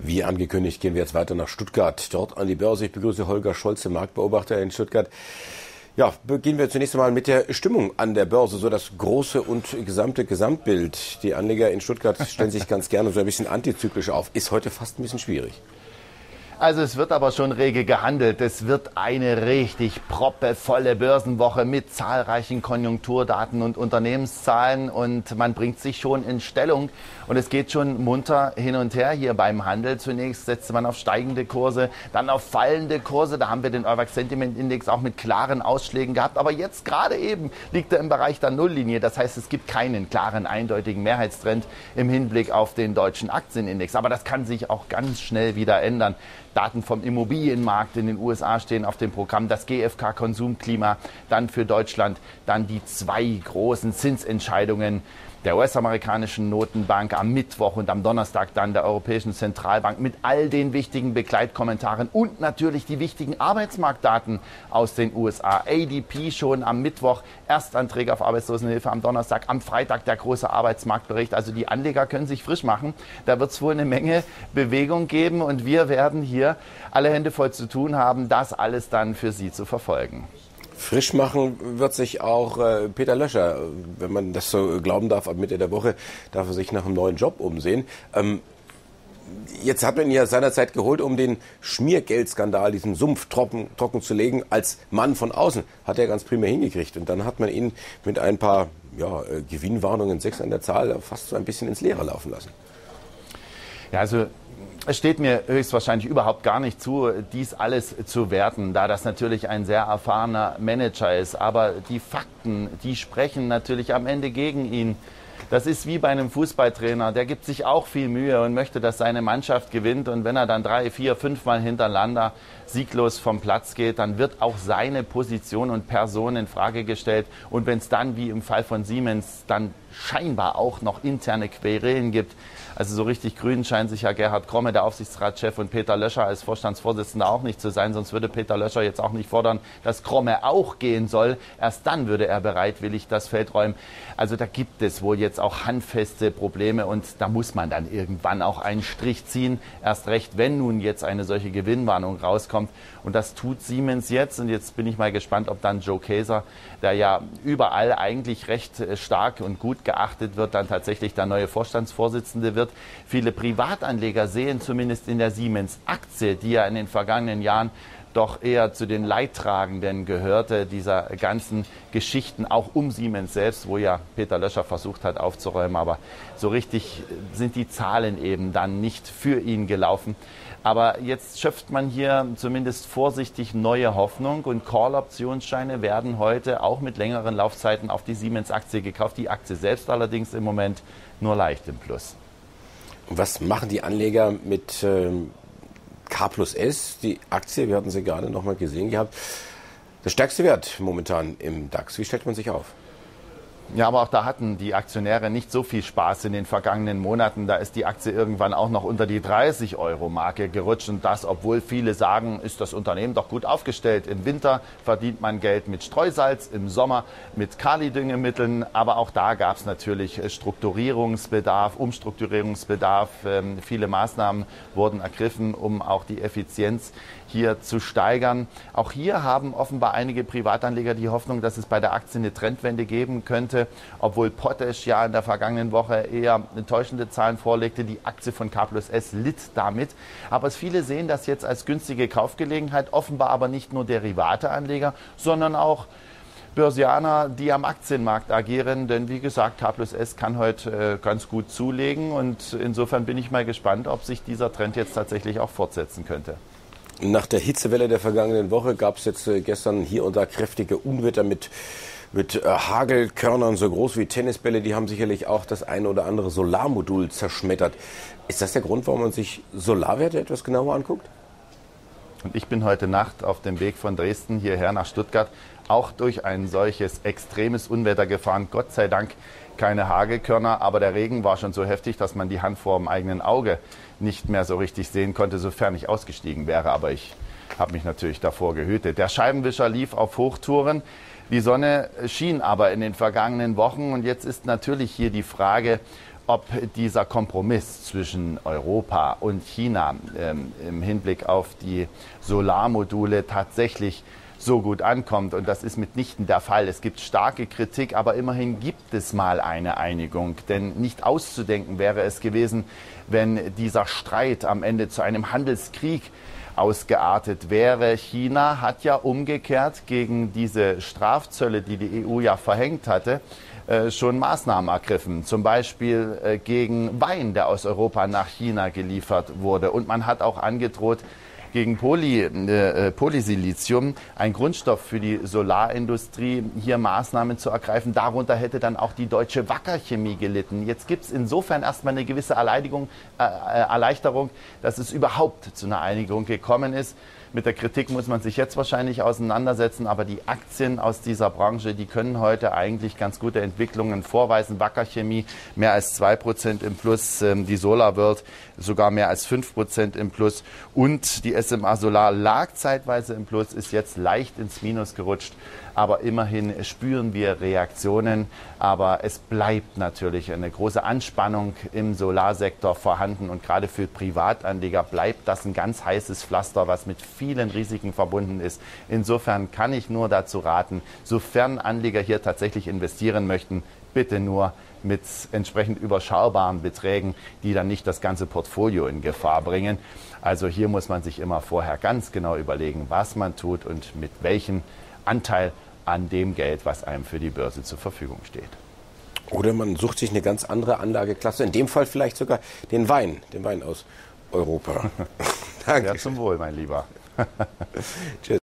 Wie angekündigt gehen wir jetzt weiter nach Stuttgart, dort an die Börse. Ich begrüße Holger Scholze, Marktbeobachter in Stuttgart. Ja, beginnen wir zunächst einmal mit der Stimmung an der Börse, so das große und gesamte Gesamtbild. Die Anleger in Stuttgart stellen sich ganz gerne so ein bisschen antizyklisch auf. Ist heute fast ein bisschen schwierig. Also es wird aber schon rege gehandelt. Es wird eine richtig proppevolle Börsenwoche mit zahlreichen Konjunkturdaten und Unternehmenszahlen und man bringt sich schon in Stellung und es geht schon munter hin und her hier beim Handel. Zunächst setzte man auf steigende Kurse, dann auf fallende Kurse. Da haben wir den Euwax Sentiment Index auch mit klaren Ausschlägen gehabt. Aber jetzt gerade eben liegt er im Bereich der Nulllinie. Das heißt, es gibt keinen klaren, eindeutigen Mehrheitstrend im Hinblick auf den deutschen Aktienindex. Aber das kann sich auch ganz schnell wieder ändern. Daten vom Immobilienmarkt in den USA stehen auf dem Programm, das GfK-Konsumklima, dann für Deutschland, dann die zwei großen Zinsentscheidungen der US-amerikanischen Notenbank am Mittwoch und am Donnerstag dann der Europäischen Zentralbank mit all den wichtigen Begleitkommentaren und natürlich die wichtigen Arbeitsmarktdaten aus den USA. ADP schon am Mittwoch, Erstanträge auf Arbeitslosenhilfe am Donnerstag, am Freitag der große Arbeitsmarktbericht. Also die Anleger können sich frisch machen. Da wird es wohl eine Menge Bewegung geben und wir werden hier alle Hände voll zu tun haben, das alles dann für Sie zu verfolgen. Frisch machen wird sich auch Peter Löscher, wenn man das so glauben darf, ab Mitte der Woche darf er sich nach einem neuen Job umsehen. Jetzt hat man ihn ja seinerzeit geholt, um den Schmiergeldskandal, diesen Sumpf trocken zu legen, als Mann von außen. Hat er ganz prima hingekriegt. Und dann hat man ihn mit ein paar Gewinnwarnungen, 6 an der Zahl, fast so ein bisschen ins Leere laufen lassen. Ja, also es steht mir höchstwahrscheinlich überhaupt gar nicht zu, dies alles zu werten, da das natürlich ein sehr erfahrener Manager ist. Aber die Fakten, die sprechen natürlich am Ende gegen ihn. Das ist wie bei einem Fußballtrainer, der gibt sich auch viel Mühe und möchte, dass seine Mannschaft gewinnt. Und wenn er dann 3, 4, 5 Mal hintereinander sieglos vom Platz geht, dann wird auch seine Position und Person in Frage gestellt. Und wenn es dann, wie im Fall von Siemens, dann scheinbar auch noch interne Querelen gibt, also so richtig grün scheint sich ja Gerhard Kromme, der Aufsichtsratschef, und Peter Löscher als Vorstandsvorsitzender auch nicht zu sein. Sonst würde Peter Löscher jetzt auch nicht fordern, dass Kromme auch gehen soll. Erst dann würde er bereitwillig das Feld räumen. Also da gibt es wohl jetzt auch handfeste Probleme und da muss man dann irgendwann auch einen Strich ziehen. Erst recht, wenn nun jetzt eine solche Gewinnwarnung rauskommt. Und das tut Siemens jetzt. Und jetzt bin ich mal gespannt, ob dann Joe Kaeser, der ja überall eigentlich recht stark und gut geachtet wird, dann tatsächlich der neue Vorstandsvorsitzende wird. Viele Privatanleger sehen zumindest in der Siemens-Aktie, die ja in den vergangenen Jahren doch eher zu den Leidtragenden gehörte, dieser ganzen Geschichten, auch um Siemens selbst, wo ja Peter Löscher versucht hat aufzuräumen. Aber so richtig sind die Zahlen eben dann nicht für ihn gelaufen. Aber jetzt schöpft man hier zumindest vorsichtig neue Hoffnung und Call-Optionsscheine werden heute auch mit längeren Laufzeiten auf die Siemens-Aktie gekauft. Die Aktie selbst allerdings im Moment nur leicht im Plus. Und was machen die Anleger mit K+S, die Aktie? Wir hatten sie gerade noch mal gesehen gehabt. Der stärkste Wert momentan im DAX. Wie stellt man sich auf? Ja, aber auch da hatten die Aktionäre nicht so viel Spaß in den vergangenen Monaten. Da ist die Aktie irgendwann auch noch unter die 30-Euro-Marke gerutscht. Und das, obwohl viele sagen, ist das Unternehmen doch gut aufgestellt. Im Winter verdient man Geld mit Streusalz, im Sommer mit Kali-Düngemitteln. Aber auch da gab es natürlich Strukturierungsbedarf, Umstrukturierungsbedarf. Viele Maßnahmen wurden ergriffen, um auch die Effizienz hier zu steigern. Auch hier haben offenbar einige Privatanleger die Hoffnung, dass es bei der Aktie eine Trendwende geben könnte, obwohl Potash ja in der vergangenen Woche eher enttäuschende Zahlen vorlegte. Die Aktie von K+S litt damit. Aber viele sehen das jetzt als günstige Kaufgelegenheit, offenbar aber nicht nur Derivateanleger, sondern auch Börsianer, die am Aktienmarkt agieren, denn wie gesagt, K+S kann heute ganz gut zulegen und insofern bin ich mal gespannt, ob sich dieser Trend jetzt tatsächlich auch fortsetzen könnte. Nach der Hitzewelle der vergangenen Woche gab es jetzt gestern hier und da kräftige Unwetter mit Hagelkörnern so groß wie Tennisbälle. Die haben sicherlich auch das eine oder andere Solarmodul zerschmettert. Ist das der Grund, warum man sich Solarwerte etwas genauer anguckt? Und ich bin heute Nacht auf dem Weg von Dresden hierher nach Stuttgart auch durch ein solches extremes Unwetter gefahren. Gott sei Dank keine Hagelkörner, aber der Regen war schon so heftig, dass man die Hand vor dem eigenen Auge nicht mehr so richtig sehen konnte, sofern ich ausgestiegen wäre. Aber ich habe mich natürlich davor gehütet. Der Scheibenwischer lief auf Hochtouren. Die Sonne schien aber in den vergangenen Wochen. Und jetzt ist natürlich hier die Frage, ob dieser Kompromiss zwischen Europa und China im Hinblick auf die Solarmodule tatsächlich so gut ankommt. Und das ist mitnichten der Fall. Es gibt starke Kritik, aber immerhin gibt es mal eine Einigung. Denn nicht auszudenken wäre es gewesen, wenn dieser Streit am Ende zu einem Handelskrieg ausgeartet wäre. China hat ja umgekehrt gegen diese Strafzölle, die die EU ja verhängt hatte, schon Maßnahmen ergriffen. Zum Beispiel gegen Wein, der aus Europa nach China geliefert wurde. Und man hat auch angedroht, gegen Polysilizium, ein Grundstoff für die Solarindustrie, hier Maßnahmen zu ergreifen. Darunter hätte dann auch die deutsche Wacker Chemie gelitten. Jetzt gibt es insofern erstmal eine gewisse Erleichterung, dass es überhaupt zu einer Einigung gekommen ist. Mit der Kritik muss man sich jetzt wahrscheinlich auseinandersetzen, aber die Aktien aus dieser Branche, die können heute eigentlich ganz gute Entwicklungen vorweisen. Wacker Chemie mehr als 2% im Plus, die SolarWorld sogar mehr als 5% im Plus und die SMA Solar lag zeitweise im Plus, ist jetzt leicht ins Minus gerutscht. Aber immerhin spüren wir Reaktionen. Aber es bleibt natürlich eine große Anspannung im Solarsektor vorhanden. Und gerade für Privatanleger bleibt das ein ganz heißes Pflaster, was mit vielen Risiken verbunden ist. Insofern kann ich nur dazu raten, sofern Anleger hier tatsächlich investieren möchten, bitte nur mit entsprechend überschaubaren Beträgen, die dann nicht das ganze Portfolio in Gefahr bringen. Also hier muss man sich immer vorher ganz genau überlegen, was man tut und mit welchem Anteil an dem Geld, was einem für die Börse zur Verfügung steht. Oder man sucht sich eine ganz andere Anlageklasse, in dem Fall vielleicht sogar den Wein aus Europa. Danke. Ja, zum Wohl, mein Lieber. Tschüss.